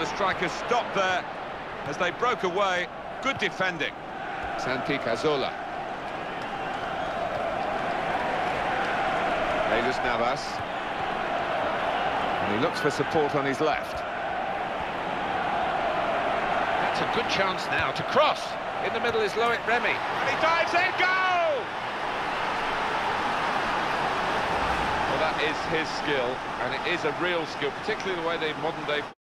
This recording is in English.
the strikers stopped there as they broke away. Good defending. Santi Cazorla. Jesus Navas. And he looks for support on his left. That's a good chance now to cross. In the middle is Loic Remy. And he dives in, goal! Well, that is his skill, and it is a real skill, particularly the way they modern-day